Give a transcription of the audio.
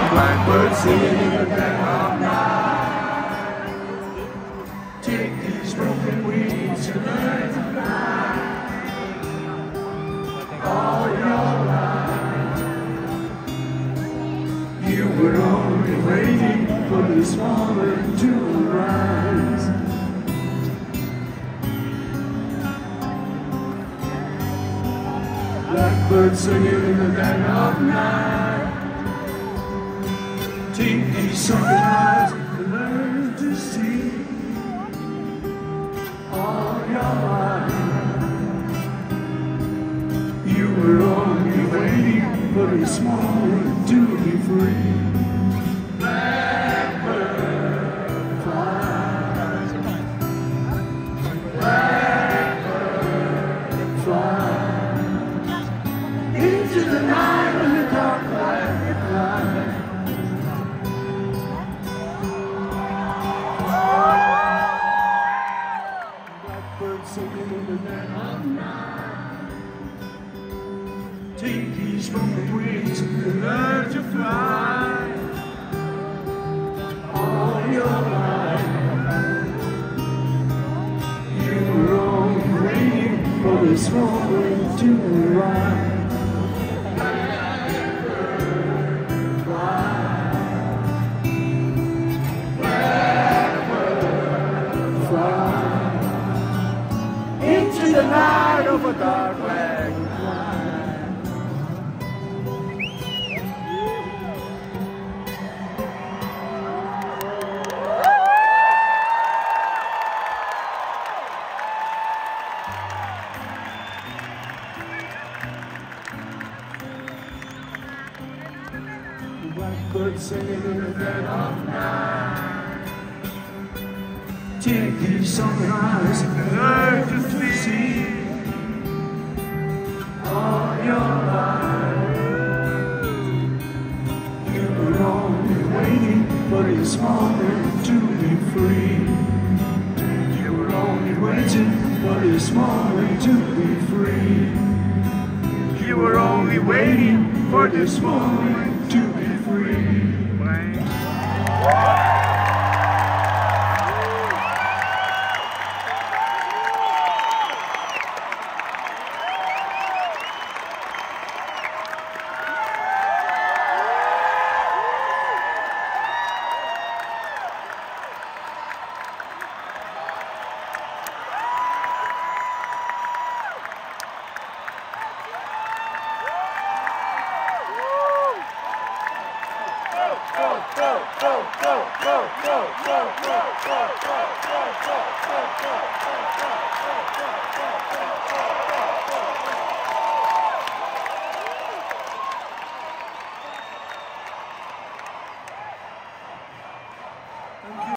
Blackbird singing in the dead of night. Take these broken wings and learn to fly. All your life, you were only waiting for this moment to arise. Blackbird singing in the dead of night. Take these sunken eyes and learn to see. All your life, you were only waiting for this moment to be free. Blackbird fly, blackbird fly, into the night when the dark light fly. Blackbird singing in the dead of night. Take these broken wings and learn to fly. All your life, you were only waiting for this moment to arrive. Into the night of a dark black night. Blackbird singing in the dead of night. Take these sunken eyes and learn to see. All your life, you were only waiting for this moment to be free. You were only waiting for this moment to be free. You were only waiting for this moment to be free. Go!